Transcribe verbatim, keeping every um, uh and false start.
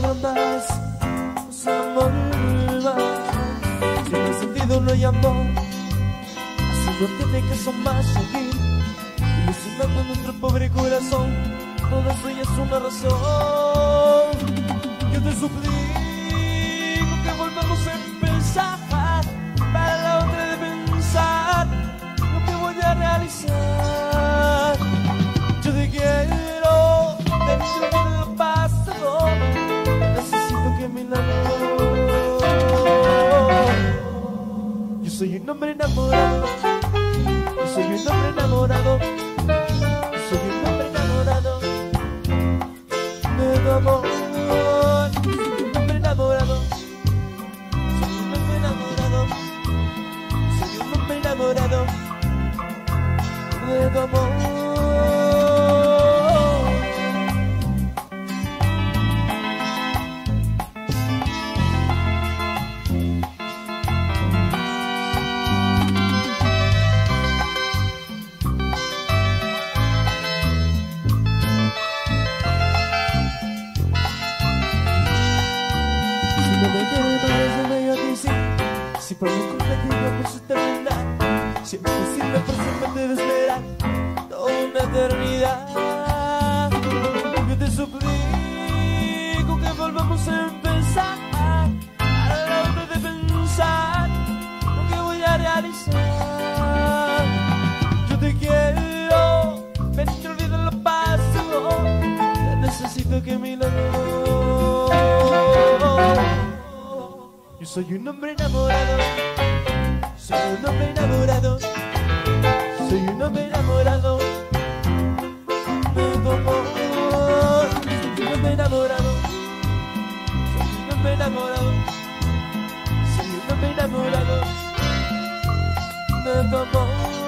más, no es un amor más. Si no hay sentido no hay amor, así no tiene que son más seguir ilusionando nuestro pobre corazón. Todo eso ya es una razón. Yo te suplico que volvamos a empezar, para la otra de pensar lo que voy a realizar. Yo te quiero dentro de lo pasado, necesito que me enamore. Yo soy un hombre enamorado, yo soy un hombre enamorado, yo soy un hombre enamorado de tu amor. Soy un hombre enamorado, soy un hombre enamorado, soy un hombre enamorado de tu amor. Si por mi culpa que yo pienso terminar, si es posible por siempre te debes esperar toda una eternidad. Yo te suplico que volvamos a empezar, a la hora de pensar lo que voy a realizar. Yo te quiero, ven y olvida lo pasado, ya necesito que me enamore. Yo soy un hombre enamorado, soy un hombre enamorado, soy un hombre enamorado de tu amor. Soy un hombre enamorado, soy un hombre enamorado, soy un hombre enamorado de tu amor.